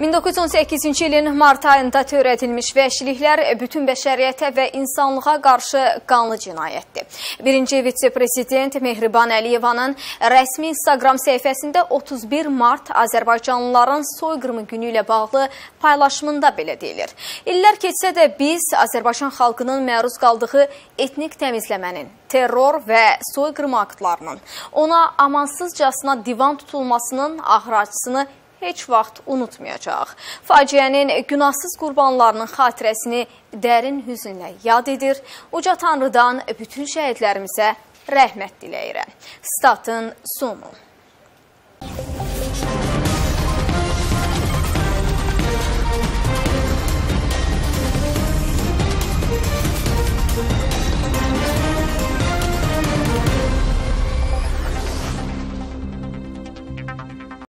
1918-ci ilin mart ayında törədilmiş vəhşiliklər bütün bəşəriyyətə və insanlığa qarşı qanlı cinayətdir. Birinci vitse-prezident Mehriban Əliyevanın rəsmi Instagram səhifəsində 31 mart Azərbaycanlıların soyqırımı günü ilə bağlı paylaşımında belə deyilir. İllər keçsə də biz Azərbaycan xalqının məruz qaldığı etnik təmizləmənin, terror və soyqırım aktlarının, ona amansızcasına divan tutulmasının ağır acısını heç vaxt unutmayacaq. Faciənin günahsız qurbanlarının xatirəsini dərin hüznlə yad edir. Uca Tanrıdan bütün şəhidlərimizə rəhmət diləyirəm. Statın sonu.